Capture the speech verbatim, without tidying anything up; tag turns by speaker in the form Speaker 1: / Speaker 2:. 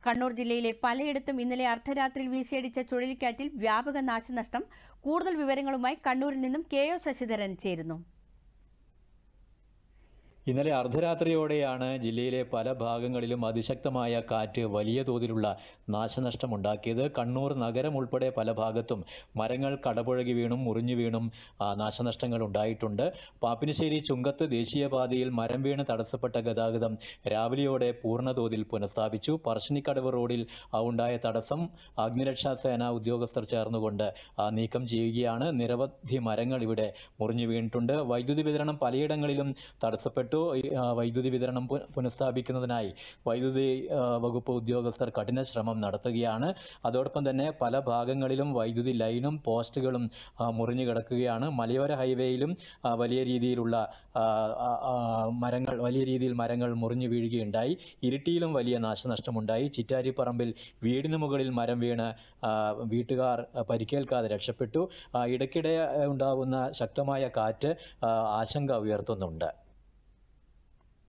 Speaker 1: കണ്ണൂർ ജില്ലയിലെ പലയിടത്തും ഇന്നലെ അർദ്ധരാത്രിയിൽ വീശിയടിച്ച ചുഴലിക്കാറ്റിൽ വ്യാപക നാശനഷ്ടം. കൂടുതൽ വിവരങ്ങളുമായി കണ്ണൂരിൽ നിന്നും കെ ഒ ശശിധരൻ ചേരുന്നു.
Speaker 2: ഇന്നലെ അർദ്ധരാത്രിയോടെയാണ് ജില്ലയിലെ പല ഭാഗങ്ങളിലും അതിശക്തമായ കാറ്റ് വലിയ തോതിലുള്ള നാശനഷ്ടമുണ്ടാക്കിയത്. കണ്ണൂർ നഗരം ഉൾപ്പെടെ പല ഭാഗത്തും മരങ്ങൾ കടപുഴകി വീണും മുറിഞ്ഞു വീണും നാശനഷ്ടങ്ങൾ ഉണ്ടായിട്ടുണ്ട്. പാപ്പിനിശ്ശേരി ചുങ്കത്ത് ദേശീയപാതയിൽ മരം വീണ് തടസ്സപ്പെട്ട ഗതാഗതം രാവിലെയോടെ പൂർണ്ണതോതിൽ പുനഃസ്ഥാപിച്ചു. പറശ്ശിനിക്കടവ് റോഡിൽ ഉണ്ടായ തടസ്സം അഗ്നിരക്ഷാസേന ഉദ്യോഗസ്ഥർ ചേർന്നുകൊണ്ട് നീക്കം ചെയ്യുകയാണ്. നിരവധി മരങ്ങൾ ഇവിടെ മുറിഞ്ഞു വീണിട്ടുണ്ട്. വൈദ്യുതി വിതരണം പലയിടങ്ങളിലും തടസ്സപ്പെട്ടു. വൈദ്യുതി വിതരണം പുനഃസ്ഥാപിക്കുന്നതിനായി വൈദ്യുതി വകുപ്പ് ഉദ്യോഗസ്ഥർ കഠിന ശ്രമം നടത്തുകയാണ്. അതോടൊപ്പം തന്നെ പല ഭാഗങ്ങളിലും വൈദ്യുതി ലൈനും പോസ്റ്റുകളും മുറിഞ്ഞു കിടക്കുകയാണ്. മലയോര ഹൈവേയിലും വലിയ രീതിയിലുള്ള മരങ്ങൾ വലിയ രീതിയിൽ മരങ്ങൾ മുറിഞ്ഞു വീഴുകയുണ്ടായി. ഇരിട്ടിയിലും വലിയ നാശനഷ്ടമുണ്ടായി. ചിറ്റാരിപ്പറമ്പിൽ വീടിന് മുകളിൽ മരം വീണ് വീട്ടുകാർ പരിക്കേൽക്കാതെ രക്ഷപ്പെട്ടു. ഇടയ്ക്കിടെ ഉണ്ടാകുന്ന ശക്തമായ കാറ്റ് ആശങ്ക ഉയർത്തുന്നുണ്ട്.